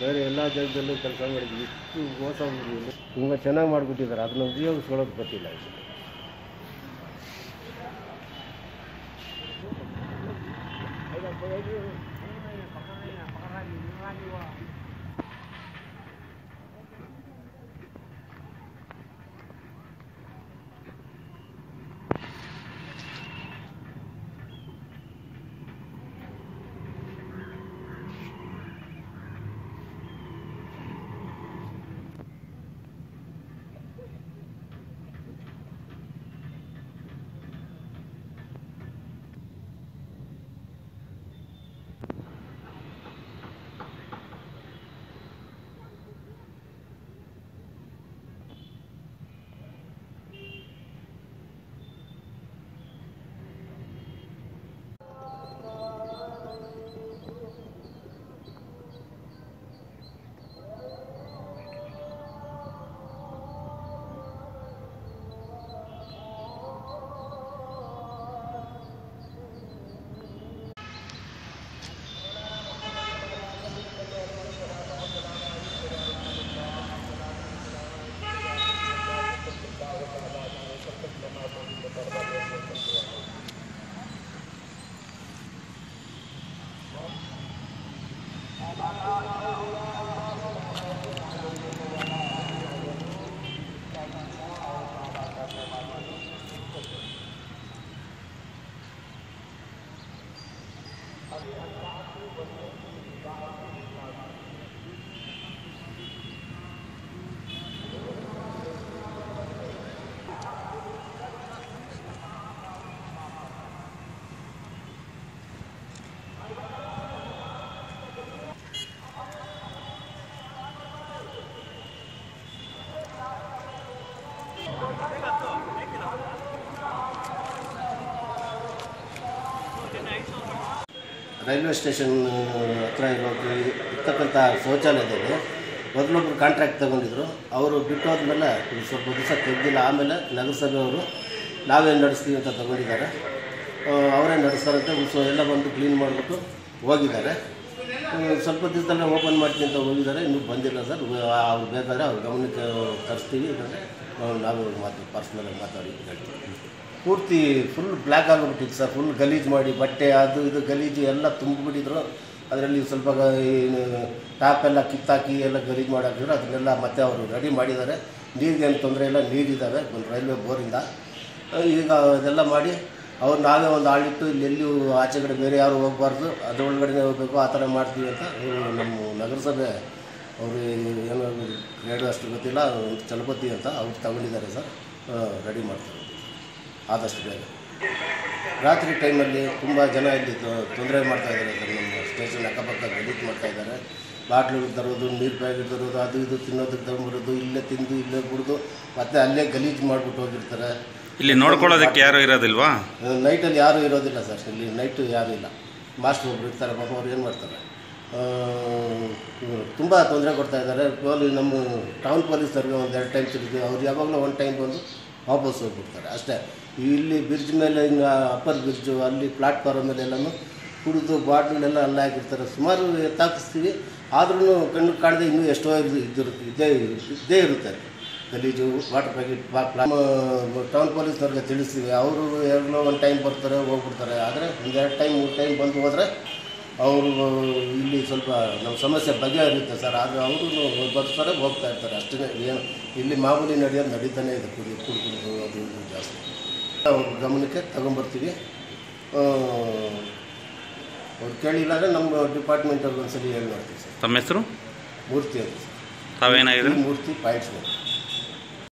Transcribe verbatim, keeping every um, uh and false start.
ಬೇರೆ ಎಲ್ಲ ಜಾಗದಲ್ಲೂ ಕೆಲಸ ಮಾಡಿದ್ವಿ. ಇಷ್ಟು ಮೋಸ ತುಂಬ ಚೆನ್ನಾಗಿ ಮಾಡಿಬಿಟ್ಟಿದ್ದಾರೆ. ಅದನ್ನ ಉಪಯೋಗಿಸ್ಕೊಳ್ಳೋದು ಗೊತ್ತಿಲ್ಲ. ರೈಲ್ವೆ ಸ್ಟೇಷನ್ ಹತ್ರ ಇರೋದು ಇರ್ತಕ್ಕಂಥ ಶೌಚಾಲಯದಲ್ಲಿ ಮೊದಲೊಬ್ಬರು ಕಾಂಟ್ರಾಕ್ಟ್ ತಗೊಂಡಿದ್ರು. ಅವರು ಬಿಟ್ಟು ಹೋದ್ಮೇಲೆ ಸ್ವಲ್ಪ ದಿವಸ ತೆಗೆದಿಲ್ಲ. ಆಮೇಲೆ ನಗರಸಭೆಯವರು ನಾವೇ ನಡೆಸ್ತೀವಿ ಅಂತ ತಗೊಂಡಿದ್ದಾರೆ. ಅವರೇ ನಡೆಸ್ತಾರಂತೆ. ಸೊ ಎಲ್ಲ ಬಂದು ಕ್ಲೀನ್ ಮಾಡಿಬಿಟ್ಟು ಹೋಗಿದ್ದಾರೆ. ಸ್ವಲ್ಪ ದಿವಸದಲ್ಲೇ ಓಪನ್ ಮಾಡ್ತೀನಿ ಅಂತ ಹೋಗಿದ್ದಾರೆ. ಇನ್ನೂ ಬಂದಿಲ್ಲ ಸರ್. ಅವ್ರು ಬೇಕಾದರೆ ಅವ್ರ ಗಮನಕ್ಕೆ ತರಿಸ್ತೀವಿ. ನಾವು ಮಾತು ಪರ್ಸ್ನಲಾಗಿ ಮಾತಾಡಿ ಹೇಳ್ತೀವಿ. ಪೂರ್ತಿ ಫುಲ್ ಬ್ಲ್ಯಾಕ್ ಆಗಿಬಿಟ್ಟಿತ್ತು ಸರ್. ಫುಲ್ ಗಲೀಜು ಮಾಡಿ ಬಟ್ಟೆ ಅದು ಇದು ಗಲೀಜು ಎಲ್ಲ ತುಂಬಿಬಿಟ್ಟಿದ್ರು. ಅದರಲ್ಲಿ ಸ್ವಲ್ಪ ಟಾಪ್ ಎಲ್ಲ ಕಿತ್ತಾಕಿ ಎಲ್ಲ ಗಲೀಜು ಮಾಡಿ ಹಾಕಿದ್ರು. ಅದನ್ನೆಲ್ಲ ಮತ್ತೆ ಅವರು ರೆಡಿ ಮಾಡಿದ್ದಾರೆ. ನೀರಿಗೆ ಏನು ತೊಂದರೆ ಇಲ್ಲ, ನೀರಿದ್ದಾವೆ ಒಂದು ರೈಲ್ವೆ ಬೋರಿಂದ. ಈಗ ಅದೆಲ್ಲ ಮಾಡಿ ಅವ್ರು ನಾವೇ ಒಂದು ಆಳಿಟ್ಟು ಇಲ್ಲೆಲ್ಲೂ ಆಚೆ ಕಡೆ ಬೇರೆ ಯಾರು ಹೋಗಬಾರ್ದು, ಅದರೊಳಗಡೆ ಹೋಗಬೇಕು, ಆ ಥರ ಮಾಡ್ತೀವಿ ಅಂತ ನಮ್ಮ ನಗರಸಭೆ ಅವರು ಏನೋ ರೇಡು ಅಷ್ಟು ಗೊತ್ತಿಲ್ಲ, ಚಲಪತಿ ಅಂತ ಅವ್ರು ತಗೊಂಡಿದ್ದಾರೆ ಸರ್. ರೆಡಿ ಮಾಡ್ತಾರೆ ಆದಷ್ಟು ಬೇಗ. ರಾತ್ರಿ ಟೈಮಲ್ಲಿ ತುಂಬ ಜನ ಇಲ್ಲಿ ತೊಂದರೆ ಮಾಡ್ತಾಯಿದ್ದಾರೆ ಸರ್. ನಮ್ಮ ಸ್ಟೇಷನ್ ಅಕ್ಕಪಕ್ಕ ಗಲೀಜು ಮಾಡ್ತಾಯಿದ್ದಾರೆ. ಬಾಟ್ಲು ತರೋದು, ನೀರು ಪ್ಯಾಕೆಟ್ ತರೋದು, ಅದು ಇದು ತಿನ್ನೋದಕ್ಕೆ ತಗೊಂಬರೋದು, ಇಲ್ಲೇ ತಿಂದು ಇಲ್ಲೇ ಕುಡಿದು ಮತ್ತೆ ಅಲ್ಲೇ ಗಲೀಜು ಮಾಡಿಬಿಟ್ಟು ಹೋಗಿರ್ತಾರೆ. ಇಲ್ಲಿ ನೋಡ್ಕೊಳ್ಳೋದಕ್ಕೆ ಯಾರು ಇರೋದಿಲ್ವಾ? ನೈಟಲ್ಲಿ ಯಾರೂ ಇರೋದಿಲ್ಲ ಸರ್. ಇಲ್ಲಿ ನೈಟು ಯಾರೂ ಇಲ್ಲ. ಮಾಸ್ಟರ್ ಒಬ್ರು ಇರ್ತಾರೆ. ಪಾಪ ಅವ್ರು ಏನು ಮಾಡ್ತಾರೆ, ತುಂಬ ತೊಂದರೆ ಕೊಡ್ತಾಯಿದ್ದಾರೆ. ಪೋಲಿ ನಮ್ಮ ಟೌನ್ ಪೊಲೀಸರಿಗೆ ಒಂದು ಎರಡು ಟೈಮ್ ತಿರುಗಿ ಅವ್ರು ಯಾವಾಗಲೂ ಒಂದು ಟೈಮ್ ಬಂದು ವಾಪಸ್ ಹೋಗ್ಬಿಡ್ತಾರೆ ಅಷ್ಟೇ. ಇಲ್ಲಿ ಬ್ರಿಡ್ಜ್ ಮೇಲೆ ಇನ್ನು ಅಪ್ಪರ್ ಬ್ರಿಡ್ಜು ಅಲ್ಲಿ ಪ್ಲಾಟ್ಫಾರ್ಮ್ ಮೇಲೆ ಎಲ್ಲನೂ ಕುಡಿದು ಬಾಟ್ಲೆಲ್ಲ ಅಲ್ಲೇ ಹಾಕಿರ್ತಾರೆ. ಸುಮಾರು ಎತ್ತಾಕಿಸ್ತೀವಿ, ಆದ್ರೂ ಕಣ್ಣು ಕಾಣದೆ ಇನ್ನೂ ಎಷ್ಟೋ ಇದಿರುತ್ತೆ, ಇದ್ದೇ ಇದ್ದೇ ಇರುತ್ತೆ ಗಲೀಜು. ವಾಟರ್ ಪ್ಯಾಕೆಟ್ ಪ್ಲಾ ಟೌನ್ ಪೊಲೀಸ್ನವ್ರಿಗೆ ತಿಳಿಸ್ತೀವಿ. ಅವರು ಎಲ್ಲೋ ಒಂದು ಟೈಮ್ ಬರ್ತಾರೆ, ಹೋಗ್ಬಿಡ್ತಾರೆ. ಆದರೆ ಒಂದೆರಡು ಟೈಮ್ ಮೂರು ಟೈಮ್ ಬಂದು ಹೋದರೆ ಅವರು ಇಲ್ಲಿ ಸ್ವಲ್ಪ ನಮ್ಮ ಸಮಸ್ಯೆ ಬಗೆಹರಿಯುತ್ತೆ ಸರ್. ಆದರೆ ಅವರು ಬರ್ತಾರೆ, ಹೋಗ್ತಾ ಇರ್ತಾರೆ ಅಷ್ಟೇ. ಏನು ಇಲ್ಲಿ ಮಾಮೂಲಿ ನಡೆಯೋದು ನಡೀತಾನೆ ಇದೆ. ಕುಡಿ ಕುಡಿದು ಅದು ಇದು ಜಾಸ್ತಿ ಅವ್ರ ಗಮನಕ್ಕೆ ತಗೊಂಬರ್ತೀವಿ. ಅವ್ರು ಕೇಳಿಲ್ಲ ಅಂದರೆ ನಮ್ಮ ಡಿಪಾರ್ಟ್ಮೆಂಟಲ್ಲಿ ಒಂದ್ಸಲಿ ಹೇಳಿ ಮಾಡ್ತೀವಿ ಸರ್. ತಮ್ಮ ಹೆಸರು? ಮೂರ್ತಿ ಅಂತ. ತಾವೇನಾಗಿದೆ? ಮೂರ್ತಿ ಪಾಯಿಂಟ್ಸ್.